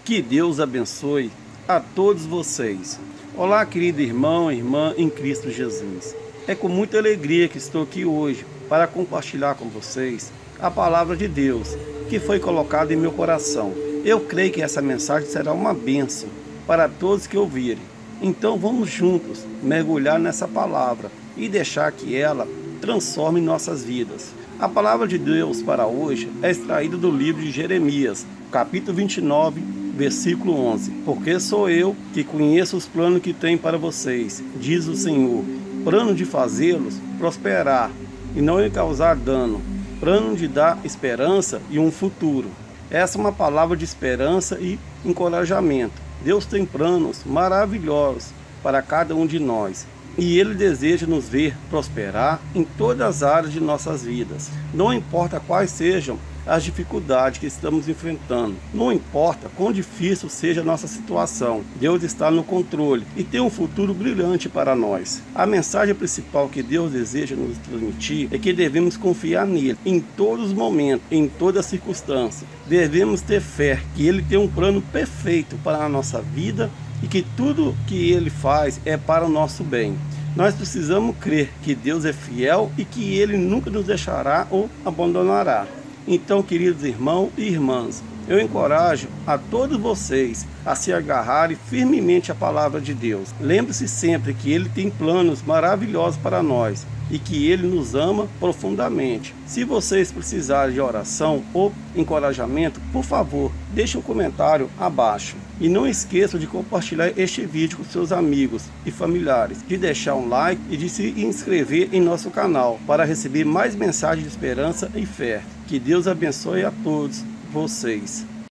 Que Deus abençoe a todos vocês. Olá, querido irmão e irmã em Cristo Jesus. É com muita alegria que estou aqui hoje para compartilhar com vocês a palavra de Deus que foi colocada em meu coração. Eu creio que essa mensagem será uma bênção para todos que ouvirem. Então vamos juntos mergulhar nessa palavra e deixar que ela transforme nossas vidas. A palavra de Deus para hoje é extraída do livro de Jeremias, capítulo 29, versículo 11. Porque sou eu que conheço os planos que tenho para vocês, diz o Senhor, plano de fazê-los prosperar e não lhe causar dano, plano de dar esperança e um futuro. Essa é uma palavra de esperança e encorajamento. Deus tem planos maravilhosos para cada um de nós. E Ele deseja nos ver prosperar em todas as áreas de nossas vidas. Não importa quais sejam as dificuldades que estamos enfrentando. Não importa quão difícil seja a nossa situação. Deus está no controle e tem um futuro brilhante para nós. A mensagem principal que Deus deseja nos transmitir é que devemos confiar nele em todos os momentos, em toda circunstância. Devemos ter fé que Ele tem um plano perfeito para a nossa vida e que tudo que Ele faz é para o nosso bem. Nós precisamos crer que Deus é fiel e que Ele nunca nos deixará ou abandonará. Então, queridos irmãos e irmãs, eu encorajo a todos vocês a se agarrarem firmemente à palavra de Deus. Lembre-se sempre que Ele tem planos maravilhosos para nós e que Ele nos ama profundamente. Se vocês precisarem de oração ou encorajamento, por favor, deixe um comentário abaixo. E não esqueça de compartilhar este vídeo com seus amigos e familiares, de deixar um like e de se inscrever em nosso canal para receber mais mensagens de esperança e fé. Que Deus abençoe a todos vocês.